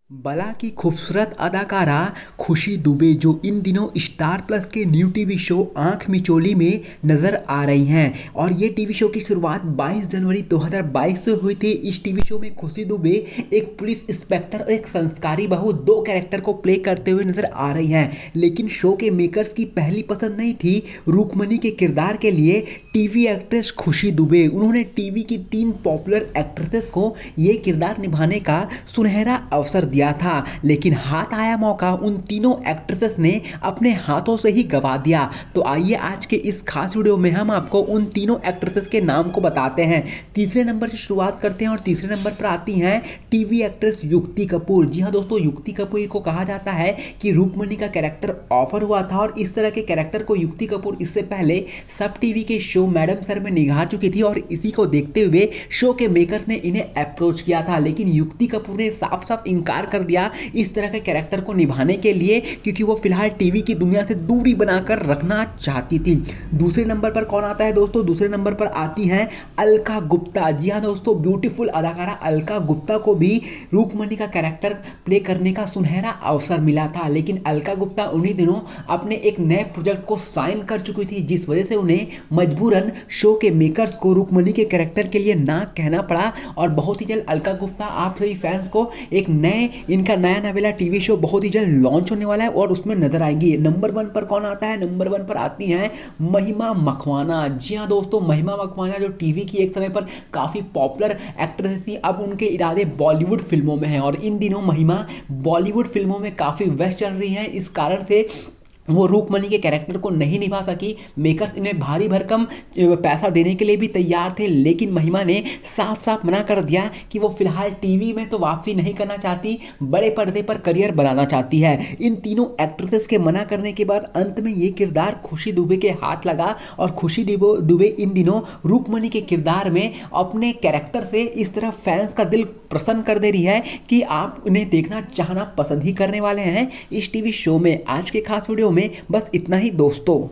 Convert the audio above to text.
बला की खूबसूरत अदाकारा खुशी दुबे जो इन दिनों स्टार प्लस के new TV show Aankh Micholi में नजर आ रही हैं और ये टीवी शो की शुरुआत 22 जनवरी 2022 से हुई थी। इस टीवी शो में खुशी दुबे एक पुलिस इंस्पेक्टर और एक संस्कारी बहू दो कैरेक्टर को प्ले करते हुए नजर आ रही हैं। लेकिन शो के मेकर्स की पहली पसंद नहीं थी रुक्मणी के किरदार के लिए टीवी एक्ट्रेस खुशी दुबे। उन्होंने टीवी की 3 पॉपुलर एक्ट्रेसेस को ये किरदार निभाने का सुनहरा अवसर दिया था, लेकिन हाथ आया मौका उन तीनों एक्ट्रेसेस ने अपने हाथों से ही गवा दिया। तो आइए आज के इस खास वीडियो में हम आपको उन तीनों एक्ट्रेसेस के नाम को बताते हैं। तीसरे नंबर से शुरुआत करते हैं और तीसरे नंबर पर आती हैं टीवी एक्ट्रेस युक्ति कपूर। जी हाँ दोस्तों, युक्ति कपूर को कहा जाता है कि रुक्मणी का कैरेक्टर ऑफर हुआ था और इस तरह के कैरेक्टर को युक्ति कपूर इससे पहले सब टीवी के शो मैडम सर में निभा चुकी थी और इसी को देखते हुए शो के मेकर्स ने इन्हें अप्रोच किया था। लेकिन युक्ति कपूर ने साफ साफ इंकार कर दिया इस तरह के कैरेक्टर को निभाने के लिए, क्योंकि वो फिलहाल टीवी की दुनिया से दूरी बनाकर रखना चाहती थी। दूसरे नंबर पर कौन आता है दोस्तों? दूसरे नंबर पर आती हैं अलका गुप्ता। जी हाँ दोस्तों, ब्यूटीफुल अदाकारा अलका गुप्ता को भी रुक्मणी का कैरेक्टर प्ले करने का सुनहरा अवसर मिला था। लेकिन अलका गुप्ता उन्हीं दिनों अपने एक नए प्रोजेक्ट को साइन कर चुकी थी, जिस वजह से उन्हें मजबूरन शो के मेकर्स को रुक्मणी के कैरेक्टर के लिए ना कहना पड़ा। और बहुत ही जल्द अलका गुप्ता आप सभी फैंस को एक इनका नया नवेला टीवी शो बहुत ही जल्द लॉन्च होने वाला है और उसमें नजर आएंगी। नंबर 1 पर कौन आता है? नंबर 1 पर आती हैं महिमा मखवाना। जी हाँ दोस्तों, महिमा मखवाना जो टीवी की एक समय पर काफ़ी पॉपुलर एक्ट्रेस थी, अब उनके इरादे बॉलीवुड फिल्मों में हैं और इन दिनों महिमा बॉलीवुड फिल्मों में काफ़ी व्यस्त चल रही हैं। इस कारण से वो रुक्मणी के कैरेक्टर को नहीं निभा सकी। मेकर्स इन्हें भारी भरकम पैसा देने के लिए भी तैयार थे, लेकिन महिमा ने साफ साफ मना कर दिया कि वो फिलहाल टीवी में तो वापसी नहीं करना चाहती, बड़े पर्दे पर करियर बनाना चाहती है। इन तीनों एक्ट्रेसेस के मना करने के बाद अंत में ये किरदार खुशी दुबे के हाथ लगा और खुशी दुबे इन दिनों रुक्मणी के किरदार में अपने कैरेक्टर से इस तरह फैंस का दिल प्रसन्न कर दे रही है कि आप उन्हें देखना चाहना पसंद ही करने वाले हैं इस टीवी शो में। आज के खास वीडियो में बस इतना ही दोस्तों।